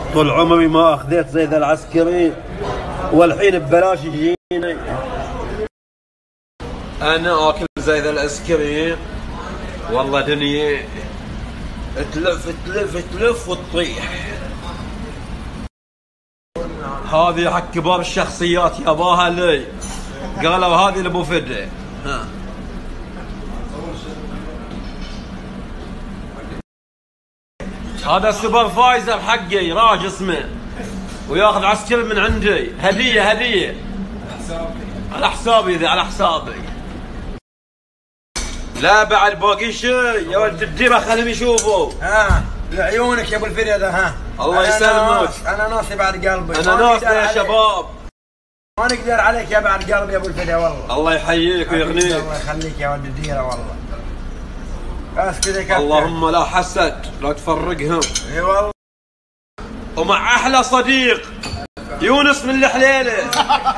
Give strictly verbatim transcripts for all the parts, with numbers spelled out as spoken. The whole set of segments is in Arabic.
طول عمري ما اخذت زي ذا العسكري والحين ببلاش يجيني. انا اكل زي ذا العسكري والله دنيا تلف تلف تلف وتطيح. هذه حق كبار الشخصيات ياباها لي، قالوا هذه لابو فدي. ها هذا السوبرفايزر حقي راج اسمه، وياخذ عسكري من عندي هديه هديه على حسابي ذي على حسابي. لا بعد باقي شيء يا ولد الديره خليهم يشوفوا. ها لعيونك يا ابو الفريده. ها الله يسلمك. انا ناصي بعد قلبي. انا ناصي يا شباب. ما نقدر عليك يا بعد قلبي يا ابو الفريده والله. الله يحييك ويغنيك. الله يخليك يا ولد الديره والله. بس كذا كذا. اللهم لا حسد لا تفرقهم. اي والله. ومع احلى صديق يونس من الحليله.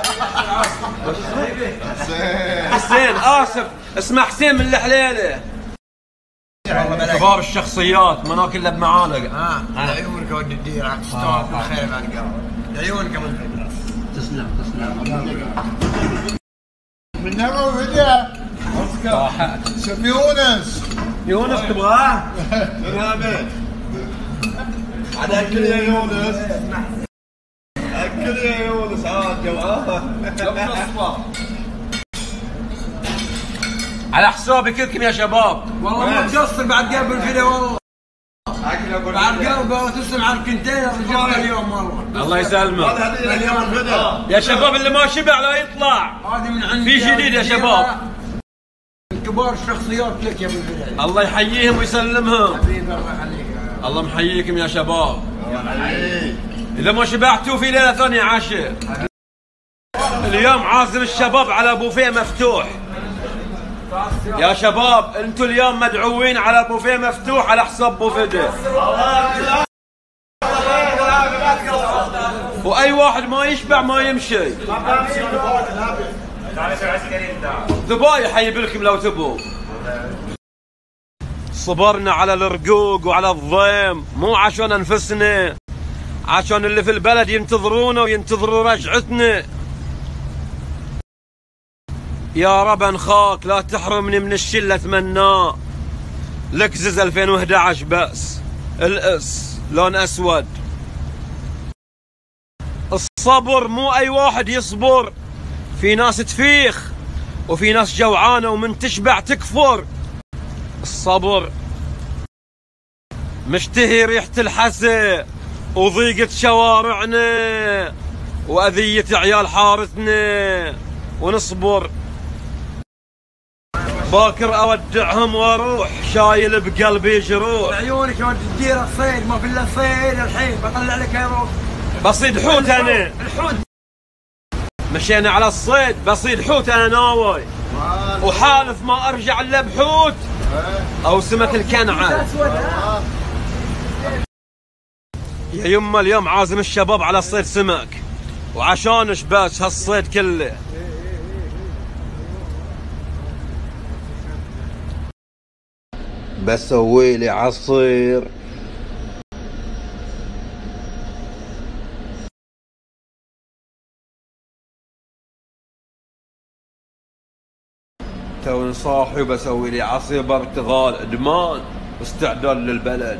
حسين اسف اسمه حسين من الحليله. كبار الشخصيات ما ناكل الا بمعالق. ها عيونك يا ولد الديره تستوعب بالخير بعد قلبي. عيونك يا ابو الفريده. تسلم تسلم. من ابو فديه شوف يونس. يونس تبغاه؟ عاد اكل يا يونس. اكل يا يونس عاد جوعان. على حسابي كلكم يا شباب. والله ما تقصر بعد قلب الفيديو والله. بعد قلبه تسلم على الكونتينر جبنا اليوم والله. الله يسلمك. اليوم يا شباب اللي ما شبع لا يطلع. هذه من عندي في جديد يا شباب. كبار الشخصيات لك يا ابو الفداء. الله يحييهم ويسلمهم. حبيبي الله يخليك. الله محييكم يا شباب. اذا ما شبعتوا في ليله ثانيه عشاء. اليوم عازم الشباب على بوفيه مفتوح. يا شباب انتم اليوم مدعوين على بوفيه مفتوح على حساب بو فدي. واي واحد ما يشبع ما يمشي. ذبايح اجيب لكم لو تبوا. صبرنا على الرقوق وعلى الضيم مو عشان انفسنا، عشان اللي في البلد ينتظرونا وينتظروا رجعتنا. يا رب انخاك لا تحرمني من الشي اللي اتمناه. لكزز ألفين وأحد عشر بس الاس لون اسود. الصبر مو اي واحد يصبر، في ناس تفيخ وفي ناس جوعانه ومن تشبع تكفر. الصبر مشتهي ريحه الحسا وضيقه شوارعنا واذيه عيال حارتنا ونصبر. باكر اودعهم واروح شايل بقلبي جروح. عيونك يا ولد الديره صيد ما في الا صيد الحين بطلع لك يا بصيد حوت انا. الحوت مشينا على الصيد بصيد حوت انا ناوي وحالف ما ارجع الا بحوت او سمك الكنعه. يا يما اليوم عازم الشباب على صيد سمك وعشانش بس هالصيد كله. بسوي لي عصير توني صاحي وبسوي لي عصير برتغال ادمان واستعداد للبلد.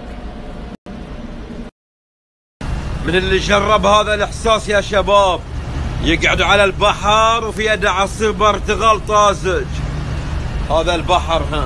من اللي جرب هذا الاحساس يا شباب يقعد على البحر وفي يده عصير برتغال طازج. هذا البحر ها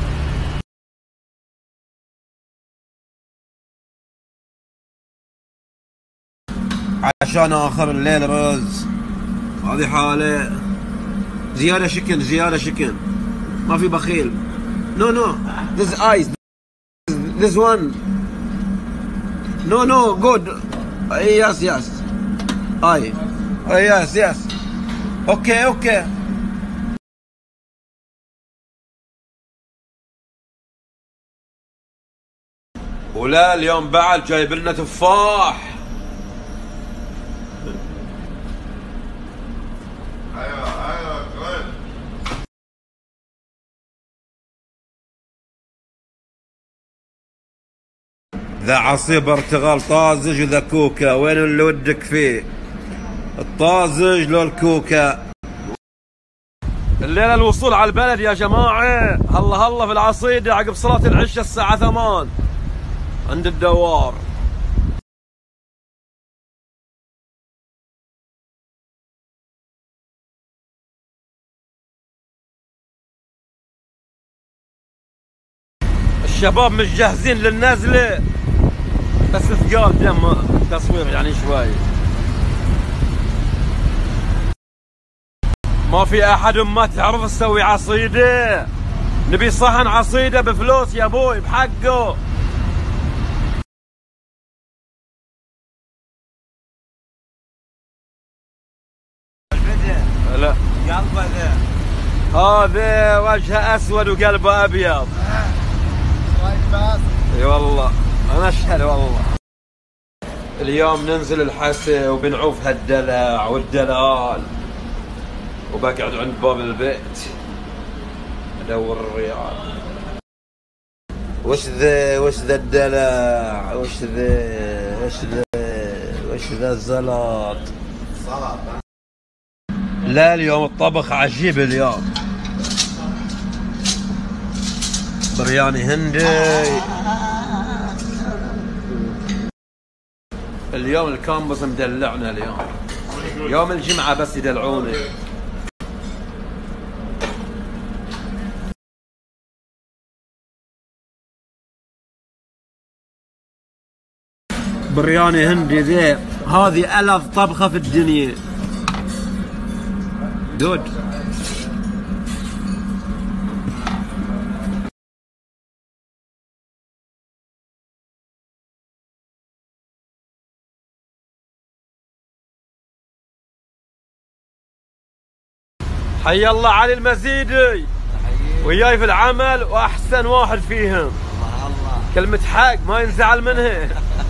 عشان اخر الليل رز. هذه حاله زياده شكل زياده شكل ما في بخيل. نو نو this ice this one no no good yes yes اي yes yes اوكي اوكي. ولا اليوم بعد جايب لنا تفاح. ذا عصير برتغال طازج وذا كوكا. وين اللي ودك فيه؟ الطازج لو الكوكا؟ الليلة الوصول على البلد يا جماعة. هلا هلا في العصيدة عقب صلاة العشاء الساعة ثمان عند الدوار. الشباب مش جاهزين للنزلة، بس ثقال دم تصوير يعني شوي. ما في احد ما تعرف تسوي عصيدة. نبي صحن عصيدة بفلوس يا ابوي بحقه. لا قلبه ذا هذا وجهه اسود وقلبه ابيض. اي والله انا اشهد والله. اليوم ننزل الحسا وبنعوف هالدلع والدلال، وبقعد عند باب البيت ادور الريال. وش ذا وش ذا الدلع؟ وش ذا وش ذا وش ذا الزلط؟ سلطة. لا اليوم الطبخ عجيب. اليوم برياني هندي. اليوم الكامبس مدلعنا. اليوم يوم الجمعة بس يدلعوني. برياني هندي ذي، هذه ألذ طبخة في الدنيا. دود حي الله علي المزيدي وياي في العمل واحسن واحد فيهم. الله الله. كلمة حق ما ينزعل منها.